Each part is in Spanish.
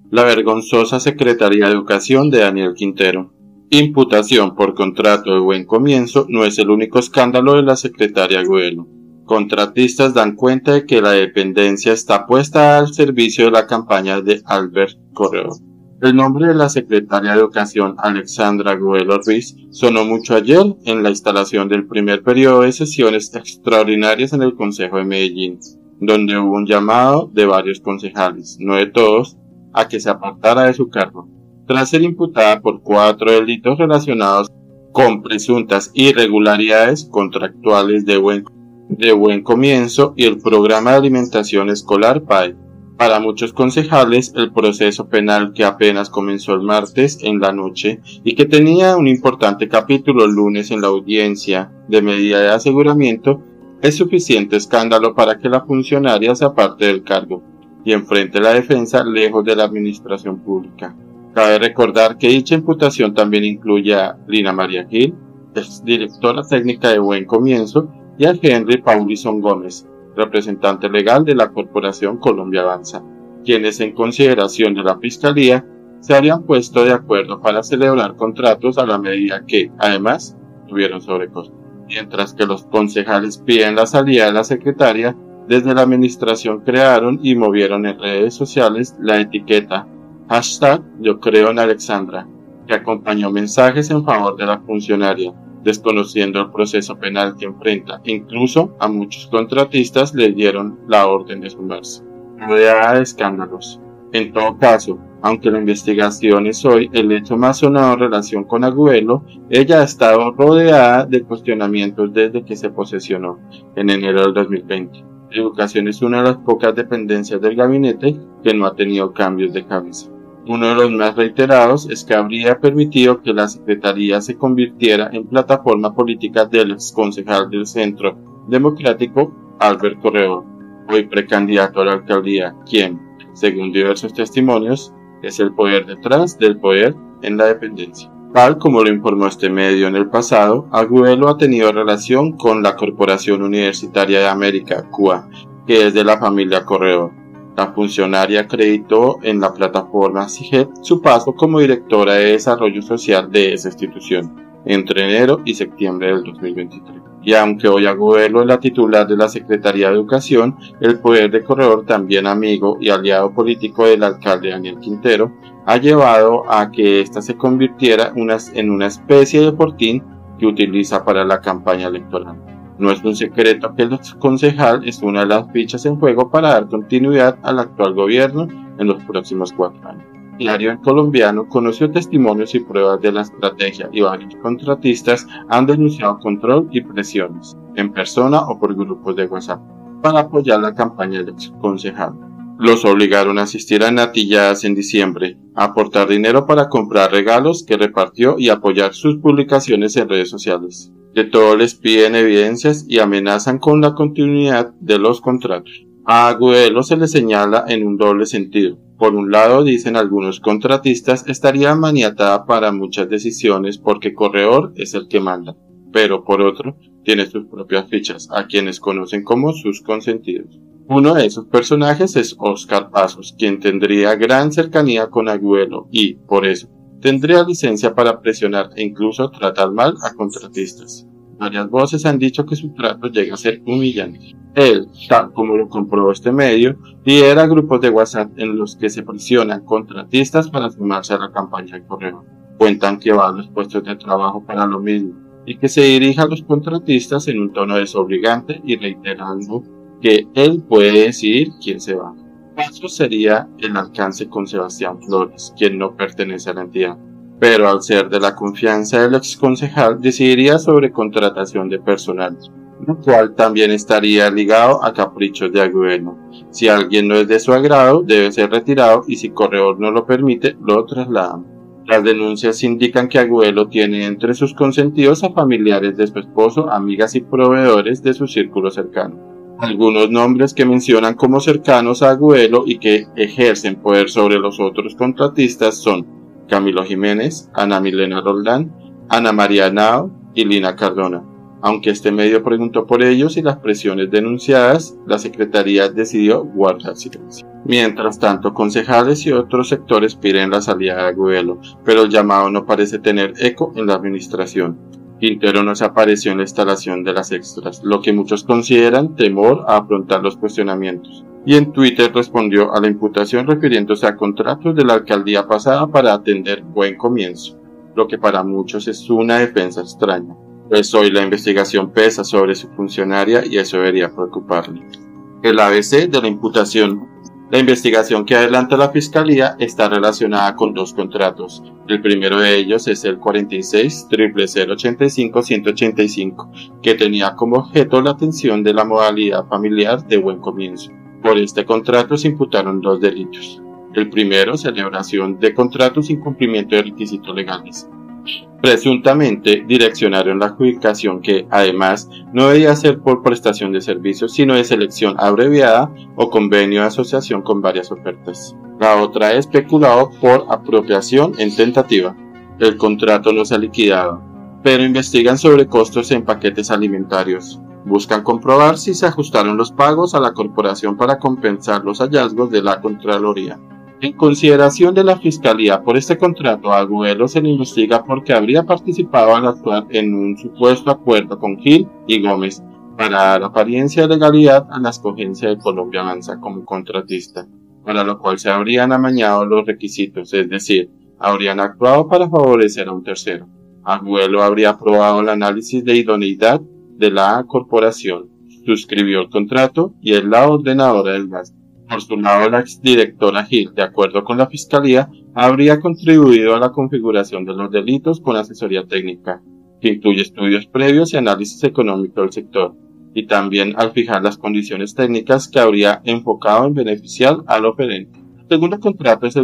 La vergonzosa Secretaría de Educación de Daniel Quintero. Imputación por contrato de buen comienzo no es el único escándalo de la secretaria Agüelo. Contratistas dan cuenta de que la dependencia está puesta al servicio de la campaña de Albert Corredor. El nombre de la secretaria de Educación, Alexandra Agüelo Ruiz, sonó mucho ayer en la instalación del primer periodo de sesiones extraordinarias en el Consejo de Medellín, donde hubo un llamado de varios concejales, no de todos, a que se apartara de su cargo. Tras ser imputada por 4 delitos relacionados con presuntas irregularidades contractuales de buen comienzo y el programa de alimentación escolar PAE. Para muchos concejales, el proceso penal que apenas comenzó el martes en la noche y que tenía un importante capítulo el lunes en la audiencia de medida de aseguramiento es suficiente escándalo para que la funcionaria se aparte del cargo y enfrente la defensa lejos de la administración pública. Cabe recordar que dicha imputación también incluye a Lina María Gil, exdirectora técnica de Buen Comienzo, y a Henry Paulison Gómez, representante legal de la Corporación Colombia Avanza, quienes en consideración de la Fiscalía se habían puesto de acuerdo para celebrar contratos a la medida que, además, tuvieron sobrecosto. Mientras que los concejales piden la salida de la secretaria, desde la administración crearon y movieron en redes sociales la etiqueta #YoCreoEnAlexandra, que acompañó mensajes en favor de la funcionaria, desconociendo el proceso penal que enfrenta. Incluso a muchos contratistas le dieron la orden de sumarse. Rodeada de escándalos. En todo caso, aunque la investigación es hoy el hecho más sonado en relación con Agüelo, ella ha estado rodeada de cuestionamientos desde que se posesionó en enero del 2020. Educación es una de las pocas dependencias del gabinete que no ha tenido cambios de cabeza. Uno de los más reiterados es que habría permitido que la Secretaría se convirtiera en plataforma política del exconcejal del Centro Democrático, Albert Corredor, hoy precandidato a la alcaldía, quien, según diversos testimonios, es el poder detrás del poder en la dependencia. Tal como lo informó este medio en el pasado, Agüelo ha tenido relación con la Corporación Universitaria de América, CUA, que es de la familia Corredor. La funcionaria acreditó en la plataforma CIGEP su paso como directora de desarrollo social de esa institución entre enero y septiembre del 2023. Y aunque hoy Agüelo es la titular de la Secretaría de Educación, el poder de Corredor, también amigo y aliado político del alcalde Daniel Quintero, ha llevado a que ésta se convirtiera en una especie de fortín que utiliza para la campaña electoral. No es un secreto que el exconcejal es una de las fichas en juego para dar continuidad al actual gobierno en los próximos 4 años. Diario en colombiano conoció testimonios y pruebas de la estrategia y varios contratistas han denunciado control y presiones, en persona o por grupos de WhatsApp, para apoyar la campaña del exconcejal. Los obligaron a asistir a natilladas en diciembre, a aportar dinero para comprar regalos que repartió y apoyar sus publicaciones en redes sociales. De todo les piden evidencias y amenazan con la continuidad de los contratos. A Agüelo se le señala en un doble sentido. Por un lado, dicen algunos contratistas, estaría maniatada para muchas decisiones porque Corredor es el que manda, pero por otro, tiene sus propias fichas, a quienes conocen como sus consentidos. Uno de esos personajes es Oscar Pasos, quien tendría gran cercanía con Agüelo y, por eso, tendría licencia para presionar e incluso tratar mal a contratistas. Varias voces han dicho que su trato llega a ser humillante. Él, tal como lo comprobó este medio, lidera grupos de WhatsApp en los que se presionan contratistas para sumarse a la campaña de Corredor. Cuentan que va a los puestos de trabajo para lo mismo y que se dirige a los contratistas en un tono desobligante y reiterando que él puede decidir quién se va. Eso sería el alcance con Sebastián Flores, quien no pertenece a la entidad, pero al ser de la confianza del exconcejal decidiría sobre contratación de personal, lo cual también estaría ligado a caprichos de Agüelo. Si alguien no es de su agrado, debe ser retirado y si Corredor no lo permite, lo trasladan. Las denuncias indican que Agüelo tiene entre sus consentidos a familiares de su esposo, amigas y proveedores de su círculo cercano. Algunos nombres que mencionan como cercanos a Agüelo y que ejercen poder sobre los otros contratistas son Camilo Jiménez, Ana Milena Roldán, Ana María Henao y Lina Cardona. Aunque este medio preguntó por ellos y las presiones denunciadas, la Secretaría decidió guardar silencio. Mientras tanto, concejales y otros sectores piden la salida de Agudelo, pero el llamado no parece tener eco en la administración. Quintero no se apareció en la instalación de las extras, lo que muchos consideran temor a afrontar los cuestionamientos. Y en Twitter respondió a la imputación refiriéndose a contratos de la alcaldía pasada para atender Buen Comienzo, lo que para muchos es una defensa extraña. Pues hoy la investigación pesa sobre su funcionaria y eso debería preocuparle. El ABC de la imputación. La investigación que adelanta la Fiscalía está relacionada con dos contratos. El primero de ellos es el 46-00085-185, que tenía como objeto la atención de la modalidad familiar de Buen Comienzo. Por este contrato se imputaron dos delitos. El primero, celebración de contratos sin cumplimiento de requisitos legales. Presuntamente direccionaron la adjudicación que, además, no debía ser por prestación de servicios, sino de selección abreviada o convenio de asociación con varias ofertas. La otra es especulado por apropiación en tentativa. El contrato no se ha liquidado, pero investigan sobre costos en paquetes alimentarios. Buscan comprobar si se ajustaron los pagos a la corporación para compensar los hallazgos de la Contraloría. En consideración de la Fiscalía por este contrato, a Agudelo se le investiga porque habría participado al actuar en un supuesto acuerdo con Gil y Gómez para dar apariencia de legalidad a la escogencia de Colombia Avanza como contratista, para lo cual se habrían amañado los requisitos, es decir, habrían actuado para favorecer a un tercero. Agudelo habría aprobado el análisis de idoneidad de la corporación, suscribió el contrato y es la ordenadora del gasto. Por su lado, la exdirectora Gil, de acuerdo con la Fiscalía, habría contribuido a la configuración de los delitos con asesoría técnica, que incluye estudios previos y análisis económico del sector, y también al fijar las condiciones técnicas que habría enfocado en beneficiar al oferente. El segundo contrato es el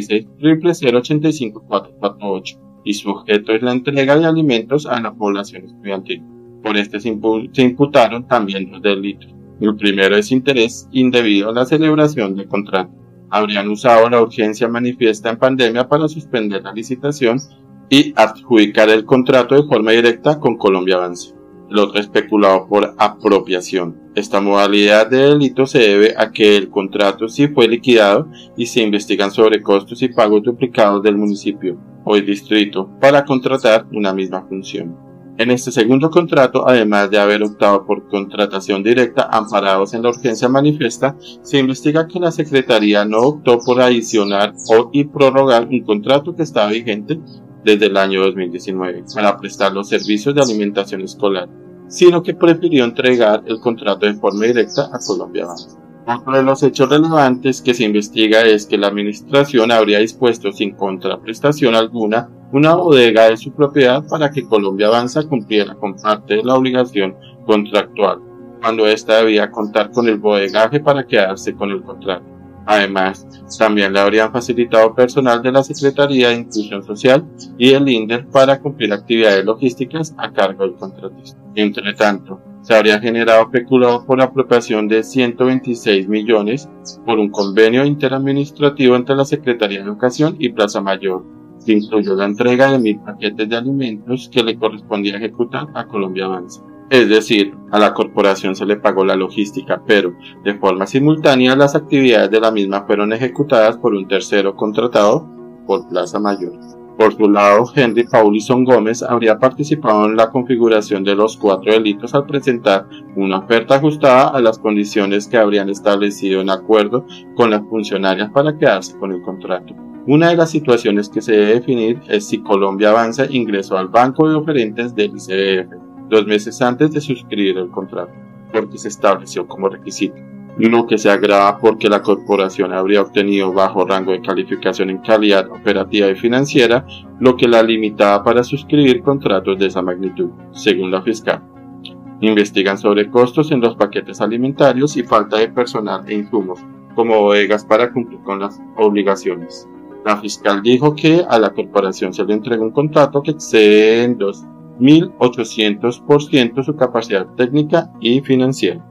46-00085-448, y su objeto es la entrega de alimentos a la población estudiantil. Por este se imputaron también dos delitos. El primero es interés indebido a la celebración del contrato. Habrían usado la urgencia manifiesta en pandemia para suspender la licitación y adjudicar el contrato de forma directa con Colombia Avanza. El otro especulado por apropiación. Esta modalidad de delito se debe a que el contrato sí fue liquidado y se investigan sobre costos y pagos duplicados del municipio o el distrito para contratar una misma función. En este segundo contrato, además de haber optado por contratación directa amparados en la urgencia manifiesta, se investiga que la Secretaría no optó por adicionar y prorrogar un contrato que estaba vigente desde el año 2019 para prestar los servicios de alimentación escolar, sino que prefirió entregar el contrato de forma directa a Colombia Avanza. Otro de los hechos relevantes que se investiga es que la administración habría dispuesto sin contraprestación alguna una bodega de su propiedad para que Colombia Avanza cumpliera con parte de la obligación contractual, cuando ésta debía contar con el bodegaje para quedarse con el contrato. Además, también le habrían facilitado personal de la Secretaría de Inclusión Social y el INDER para cumplir actividades logísticas a cargo del contratista. Entre tanto, se habría generado peculado por apropiación de 126 millones por un convenio interadministrativo entre la Secretaría de Educación y Plaza Mayor, que incluyó la entrega de 1.000 paquetes de alimentos que le correspondía ejecutar a Colombia Avanza. Es decir, a la corporación se le pagó la logística, pero de forma simultánea las actividades de la misma fueron ejecutadas por un tercero contratado por Plaza Mayor. Por su lado, Henry Paulison Gómez habría participado en la configuración de los 4 delitos al presentar una oferta ajustada a las condiciones que habrían establecido en acuerdo con las funcionarias para quedarse con el contrato. Una de las situaciones que se debe definir es si Colombia Avanza ingresó al banco de oferentes del ICBF 2 meses antes de suscribir el contrato, porque se estableció como requisito, lo que se agrava porque la corporación habría obtenido bajo rango de calificación en calidad operativa y financiera, lo que la limitaba para suscribir contratos de esa magnitud, según la fiscal. Investigan sobre costos en los paquetes alimentarios y falta de personal e insumos, como bodegas para cumplir con las obligaciones. La fiscal dijo que a la corporación se le entregó un contrato que excede en 2.800% su capacidad técnica y financiera.